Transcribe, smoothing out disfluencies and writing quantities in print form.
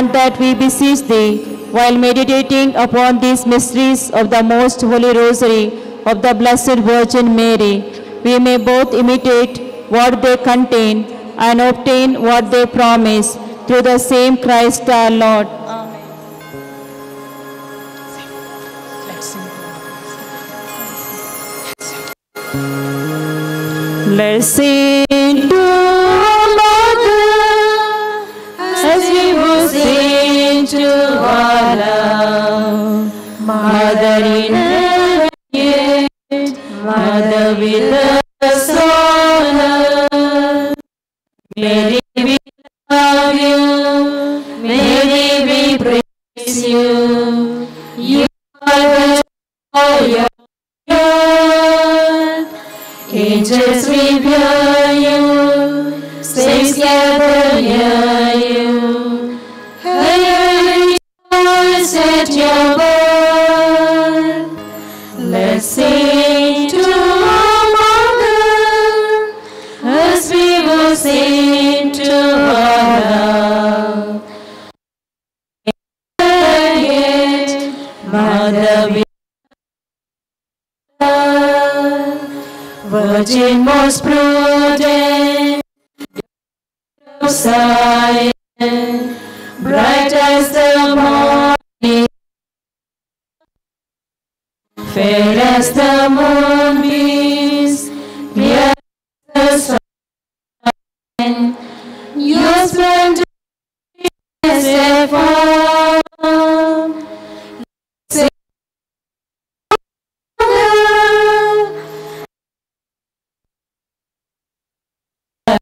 Grant that we beseech thee, while meditating upon these mysteries of the most holy rosary of the Blessed Virgin Mary, we may both imitate what they contain and obtain what they promise, through the same Christ our Lord. Let's sing to our Mother as we will sing to our love. Mother in heaven, yet Mother with us on earth. Mary, we love you. Mary, we praise you. You are the joy of earth. Angels revere you, saints gather near you. Heaven rejoice at your birth. Let's sing to our Mother as we will sing to our love. Yet, Mother, we Virgin most prudent, Zion, bright as the morning, fair as the moonbeams, clear as the sun. Your splendor is ever